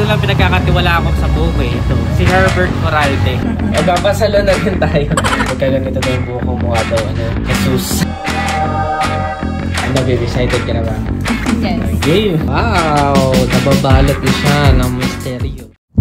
lang pinagkakatiwala ako sa buko eh. Ito, si Herbert Coralde. Babasalo na rin tayo. Pagka ganito na yung buko mo daw, Jesus. Ano, baby, excited ka na ba? Yes. Okay. Wow! Nababalot na siya ng misteryo.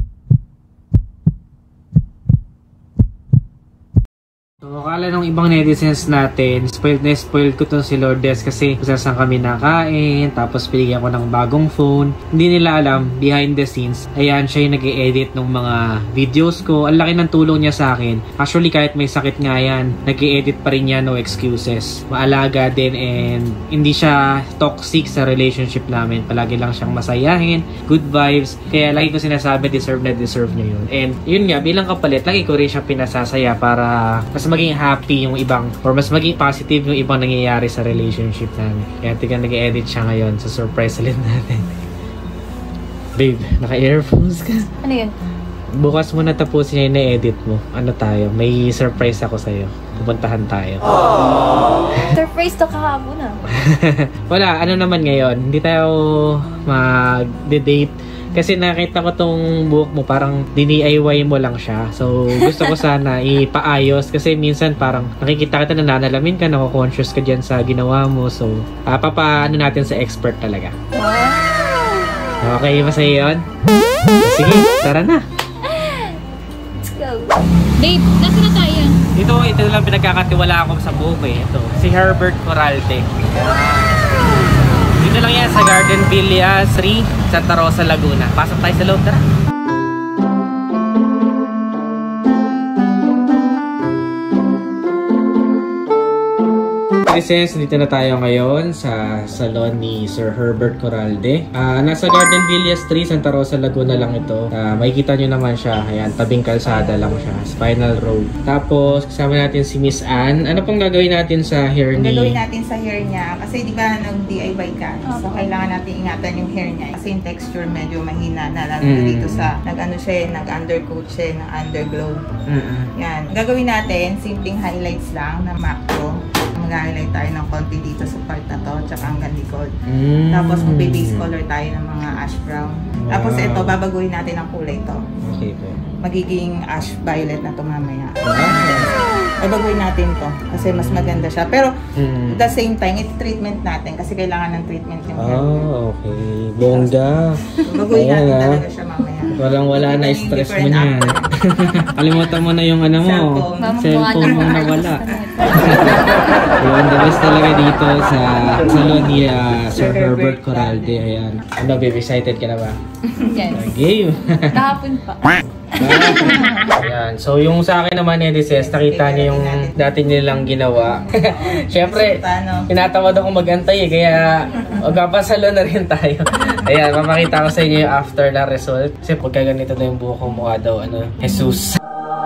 So, akala nung ibang netizens natin, spoiled ko to si Lourdes kasi kung saan kami nakain, tapos pinigyan ko ng bagong phone. Hindi nila alam, behind the scenes, ayan, siya yung nag-i-edit ng mga videos ko. Ang laki ng tulong niya sa akin. Actually, kahit may sakit nga yan, nag-i-edit pa rin niya, no excuses. Maalaga din and hindi siya toxic sa relationship namin. Palagi lang siyang masayahin, good vibes. Kaya lagi ko sinasabi, deserve niya yun. And yun nga, bilang kapalit, lagi ko rin siya pinasasaya para mas maging happy yung ibang or mas maging positive yung ibang nangyayari sa relationship namin. Kaya tingnan nag-edit siya ngayon sa surprise ulit natin. Babe, naka-earphones ka? Ano yun? Bukas mo na tapusin yung na-edit mo. Ano tayo? May surprise ako sa'yo. Pupuntahan tayo. Surprise to kahapon na. Wala, ano naman ngayon? Hindi tayo mag-date. Kasi nakita ko tong buhok mo, parang DIY mo lang siya. So, gusto ko sana ipaayos. Kasi minsan parang nakikita kita na nanalamin ka, nako-conscious ka dyan sa ginawa mo. So, papaano natin sa expert talaga. Wow! Okay, masaya yun? Sige, tara na. Let's go. Babe, nasa na tayo? Ito lang pinagkakatiwala ako sa buhok eh. Ito, si Herbert Coralde. Dito lang yan sa Garden Villa 3, Santa Rosa, Laguna. Pasok tayo sa loob, tara. Presents, dito na tayo ngayon sa salon ni Sir Herbert Coralde. Nasa Garden Villas 3, Santa Rosa, Laguna lang ito. Makikita nyo naman siya. Ayan, tabing kalsada lang siya. Spinal Road. Tapos, kasama natin si Miss Ann. Ano pong gagawin natin sa hair ni... Gagawin natin sa hair niya. Kasi di ba nag-DIY ka? So, kailangan natin ingatan yung hair niya. Kasi yung texture medyo mahina na. Lalo dito sa nag-ano siya, nag-undercoat siya ng underglow. Yan. Gagawin natin, simpleng highlights lang na macro. Mag-highlight tayo ng konti dito sa part na to, tsaka hanggang likod. Tapos mag-base color tayo ng mga ash brown. Tapos ito, babaguhin natin ang kulay to. Okay po. Magiging ash violet na to mamaya. Babaguhin natin to kasi mas maganda siya. Pero the same time, treatment natin kasi kailangan ng treatment yung hair. Okay. Bongga. Babaguhin natin talaga siya mamaya. Walang wala na stress mo niyan. Kalimutan mo na yung ano mo. Cellphone mo na wala. Yun, the best talaga dito sa salon ni Sir Herbert Coralde. Ayan. Ano, baby, excited ka na ba? Yes. Game. Kahapon pa. Ayan. So, yung sa akin naman, Edices, nakita niyo yung dati nilang ginawa. Siyempre, tinatamad ako mag-antay eh, kaya magpapasalo na rin tayo. Ayan, mapakita ko sa inyo yung after na result. Kasi pagka ganito na yung buhok ko, mukha daw, Jesus.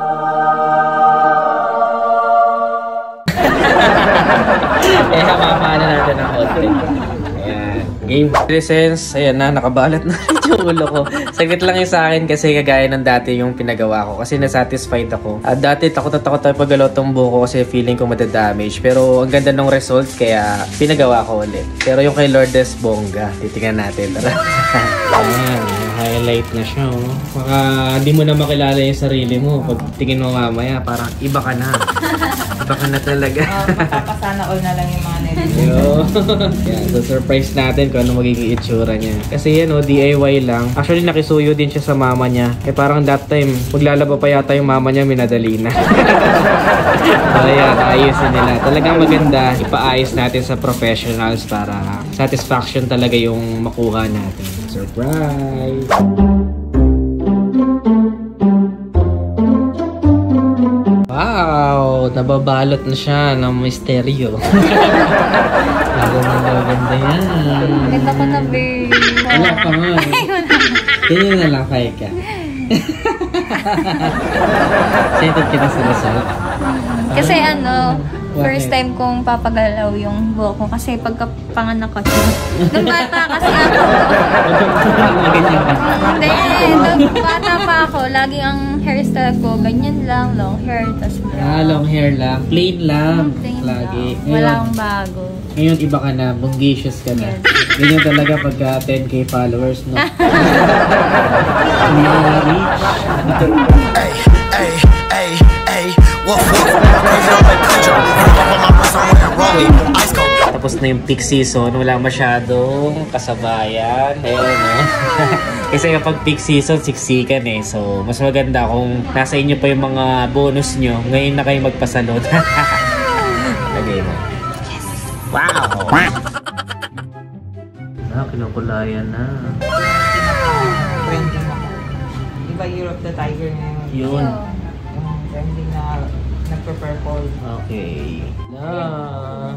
Kaya mapapaan natin ang konti. Ayan. Game. License. Ayan na, nakabalat na yung ulo ko. Saglit lang yung sa akin kasi kagaya ng dati yung pinagawa ko. Kasi nasatisfied ako. At dati takot tayo pagalaw tong buko kasi feeling ko madadamage. Pero ang ganda ng result kaya pinagawa ko ulit. Pero yung kay Lourdes, bongga. Titingnan natin. Tara. Ayan. Highlight na siya, oh. Baka di mo na makilala yung sarili mo. Pag tingin mo mamaya, parang iba ka na. Iba ka na talaga. Mapapasana all na lang yung mga nililiit. Yan, so surprise natin kung ano magiging itsura niya. Kasi yan, oh, DIY lang. Actually, nakisuyo din siya sa mama niya. Eh parang that time, maglalaba pa yata yung mama niya, minadali na. So yan, ayusin nila. Talagang maganda, ipaayos natin sa professionals para satisfaction talaga yung makuha natin. Surprise! Wow! Nababalot na siya ng misteryo. Maganda yan. Ganda ko na, babe. Wala pa nga. Ganyan na lang kay ka. Excited ka na sa result? Kasi first time kong papagalaw yung buhok ko kasi pagkapanganak ko. Nung bata kasi ako. Hindi, nung bata pa ako, lagi ang hairstyle ko, ganyan lang, long hair, tas brown. Long hair lang. Plain lang. Plain lagi. lang. Walang bago. Ngayon, iba ka na. Bonggacious ka na. Yes. Ganyan talaga pagka 10K followers, no? Tapos na yung peak season, wala masyadong kasabayan. Ayun, eh. Kasi kapag peak season, siksikan eh. So, mas maganda kung nasa inyo pa yung mga bonus nyo. Ngayon na kayo magpasalon. Lagay mo. Yes! Wow! Kinukulayan na. Trending ako. Diba Year of the Tiger ngayon? Yun. Trending na nagpa-purple. Okay. Na.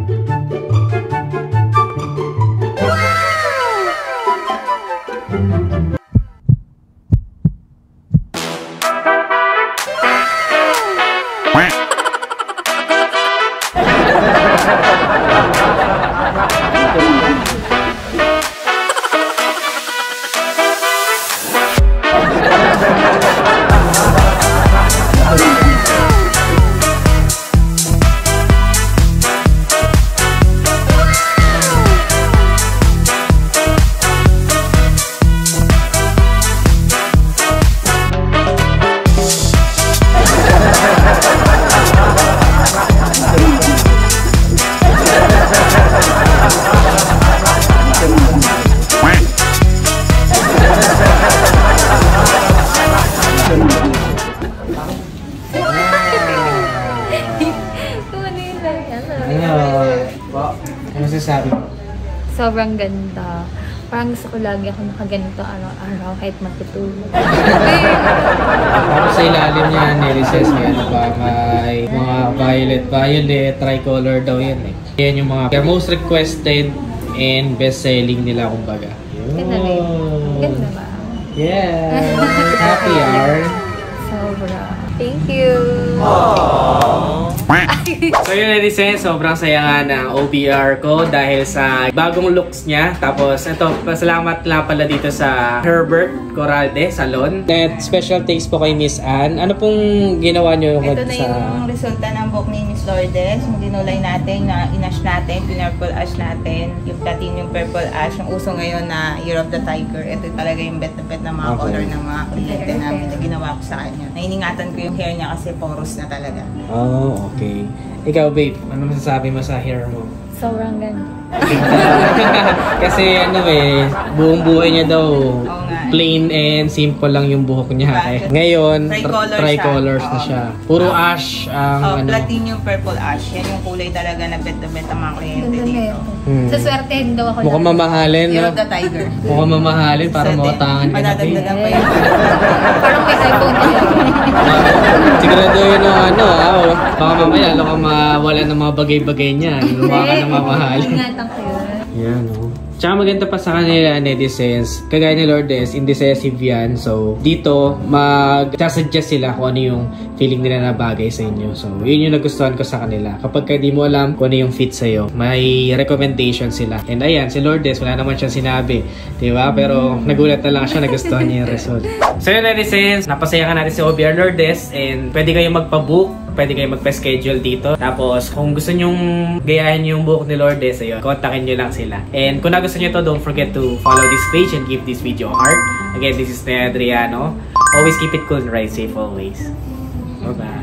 Ano sasabi mo? Sobrang ganda. Parang gusto ko lagi ako nakaganito araw-araw kahit matutulog. Tapos sa ilalim niya, Nelices, may ano ba, may mga violet, tricolor daw yan eh. Yan yung mga most requested and best-selling nila kumbaga. Ganda ba yun? Ganda ba? Yeah! Happy hour! Sobra. Thank you! So yun, Nelices, sobrang saya nga ng OBR ko dahil sa bagong looks niya. Tapos ito, pasalamat lang pala dito sa Herbert Corralde Salon. At special thanks po kay Miss Ann. Ano pong ginawa niyo ito na yung resulta ng buhok ni Miss Lourdes. Yung dinulay natin, na inash natin, pinurple ash natin, yung platinum purple ash, yung uso ngayon na Year of the Tiger. Ito talaga yung bet na bet na mga color ng mga kliyente namin na ginawa ko sa kanya. Nainingatan ko yung hair niya kasi porous na talaga. Oh, okay. Ikaw, babe, ano masasabi mo sa hair mo? Sobrang ganda. Kasi ano eh, buong buhay niya daw plain and simple lang yung buhok niya. Eh. Ngayon, tricolors na siya. Puro ash ang platinum purple ash. Yan yung kulay talaga na bet na bet ang mga kliyente dito. Sa swertehin daw ako. Mukhang mamahalin, no? Year of the Tiger. Mukhang mamahalin para makatangan ka na. Madadagdagan pa yun. Parang may iPhone na yun. Sigurado yun ang ano, baka mamaya lalo ka mawala ng mga bagay-bagay niya. Lumawa ka na mamahalin. Ingatan ko yun. Yan, no? Tsaka maganda pa sa kanila, netizens, kagaya ni Lourdes, indecisive yan. So, dito, mag-suggest sila kung ano yung feeling nila na bagay sa inyo. So, yun yung nagustuhan ko sa kanila. Kapag di mo alam kung ano yung fit sa'yo, may recommendation sila. And ayan, si Lourdes, wala naman siyang sinabi. Diba? Pero nagulat na lang siya, nagustuhan niya yung result. So yun, netizens, napasaya ka natin si OBR Lourdes and pwede kayong magpa-book. Pwede kayo magpa-schedule dito. Tapos, kung gusto nyong gayahin yung book ni Lourdes, ayun, kontakin nyo lang sila. And kung nagustuhan nyo to, don't forget to follow this page and give this video a heart. Again, this is Nea Adriano. Always keep it cool and ride safe always. Bye-bye.